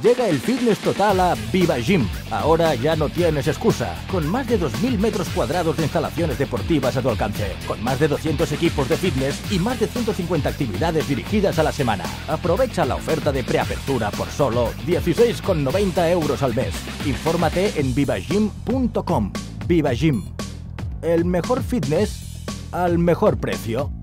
Llega el fitness total a Viva Gym. Ahora ya no tienes excusa. Con más de 2.000 metros cuadrados de instalaciones deportivas a tu alcance. Con más de 200 equipos de fitness y más de 150 actividades dirigidas a la semana. Aprovecha la oferta de preapertura por solo 16,90 euros al mes. Infórmate en vivagym.com. Viva Gym. El mejor fitness al mejor precio.